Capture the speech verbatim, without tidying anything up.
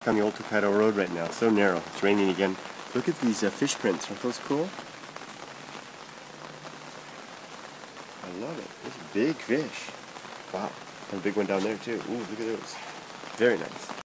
On the Old Tokaido Road right now. It's so narrow. It's raining again. Look at these uh, fish prints. Aren't those cool? I love it. There's a big fish. Wow. And a big one down there too. Ooh, look at those. Very nice.